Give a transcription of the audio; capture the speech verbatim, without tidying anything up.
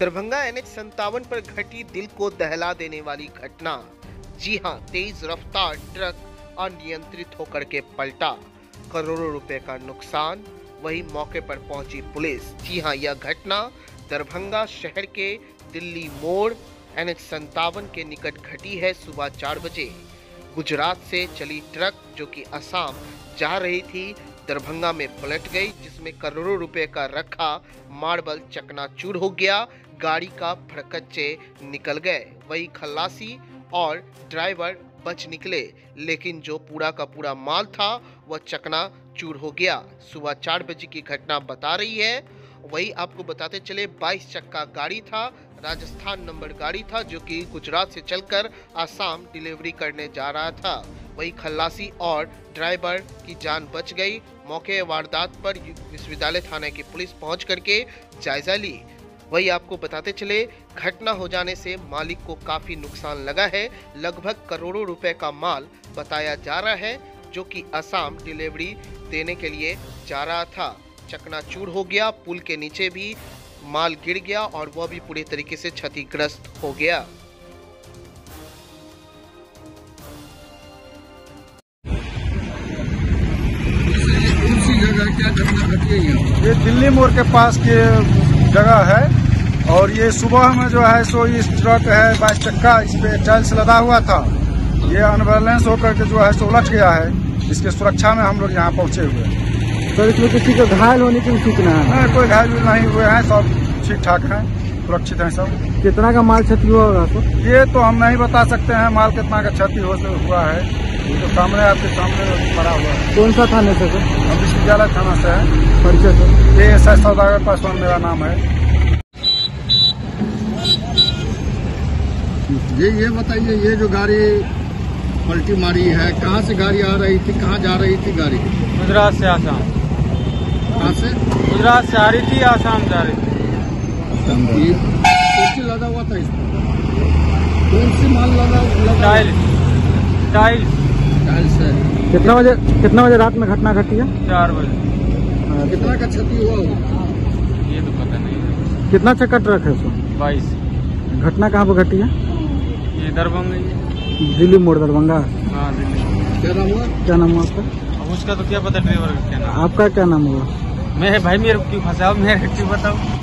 Darbhanga N H संतावन पर घटी दिल को दहला देने वाली घटना। जी हां, तेज रफ्तार ट्रक अनियंत्रित होकर के पलटा, करोड़ों रुपए का नुकसान। वही मौके पर पहुंची पुलिस। जी हां, यह घटना दरभंगा शहर के दिल्ली मोड़ एन एच संतावन के निकट घटी है। सुबह चार बजे गुजरात से चली ट्रक जो कि असम जा रही थी, दरभंगा में पलट गई, जिसमें करोड़ों रुपए का रखा मार्बल चकनाचूर हो गया। गाड़ी का फड़कच्चे निकल गए। वही खल्लासी और ड्राइवर बच निकले, लेकिन जो पूरा का पूरा माल था वह चकनाचूर हो गया। सुबह चार बजे की घटना बता रही है। वही आपको बताते चले, बाईस चक्का गाड़ी था, राजस्थान नंबर गाड़ी था, जो कि गुजरात से चलकर आसाम डिलीवरी करने जा रहा था। वही खल्लासी और ड्राइवर की जान बच गई। मौके वारदात पर विश्वविद्यालय थाने की पुलिस पहुंच करके जायजा ली। वही आपको बताते चले, घटना हो जाने से मालिक को काफी नुकसान लगा है। लगभग करोड़ों रुपए का माल बताया जा रहा है, जो कि असम डिलीवरी देने के लिए जा रहा था। चकनाचूर हो गया। पुल के नीचे भी माल गिर गया और वह भी पूरी तरीके से क्षतिग्रस्त हो गया। ये दिल्ली मोड़ के पास की जगह है और ये सुबह में जो है सो इस ट्रक है बाईस चक्का, इस पे टाइल्स लदा हुआ था। ये अनबैलेंस होकर के जो है सो उलट गया है। इसके सुरक्षा में हम लोग यहाँ पहुँचे हुए हैं। तो इसमें किसी को घायल होने की सूचना है? नहीं, कोई घायल नहीं हुए हैं, सब ठीक ठाक हैं, सुरक्षित हैं सब। कितना का माल क्षति हुआ होगा? तो ये तो हम नहीं बता सकते हैं माल कितना का क्षति हो हुआ है। ये तो सामने आपके सामने पड़ा हुआ है। कौन सा थाने से? हम विश्वविद्यालय थाना से है। परिचय से? ये एस आई सौदागर पासवान मेरा नाम है। ये ये बताइए, ये जो गाड़ी पलटी मारी है, कहाँ से गाड़ी आ रही थी, कहाँ जा रही थी गाड़ी? गुजरात से आसाम। कहाँ से? गुजरात से आ रही थी, आसाम जा रही थी। कौन सी लदा हुआ था इसमें? कौन सी माल लगा लगा? टाइल टाइल टाइल से। कितना बजे कितना बजे रात में घटना घटी है? चार बजे। कितना का क्षति हुआ होगा? ये तो पता नहीं है। कितना चक्का ट्रक है उसमें? बाईस। घटना कहाँ पर घटी है? ये दरभंगा, दिल्ली मोड़ दरभंगा। हाँ दिल्ली। क्या नाम हुआ? क्या नाम हुआ आपका? अब उसका तो क्या पता ड्राइवर का क्या नाम। आपका क्या नाम हुआ? मैं भाई मेरे को क्यों फंसाओ, मैं क्यों बताऊँ।